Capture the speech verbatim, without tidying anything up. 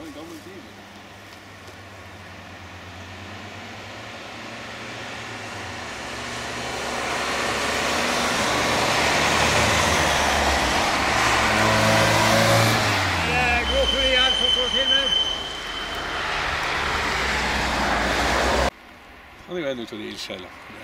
en gammel bil. Han er jo en ut av de ildsjelene.